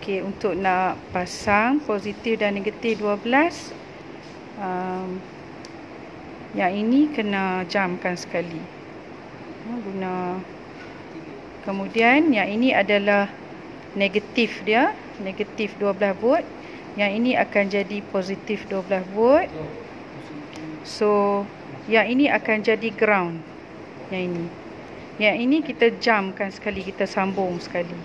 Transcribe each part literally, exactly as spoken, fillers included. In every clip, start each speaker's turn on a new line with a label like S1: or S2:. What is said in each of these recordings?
S1: Okey, untuk nak pasang positif dan negatif dua belas, um, yang ini kena jamkan sekali. Ha, guna. Kemudian yang ini adalah negatif dia, negatif dua belas volt. Yang ini akan jadi positif dua belas volt. So, yang ini akan jadi ground. Yang ini. Yang ini kita jamkan sekali, kita sambung sekali.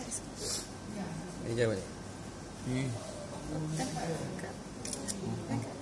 S2: Ini jawab. Hmm.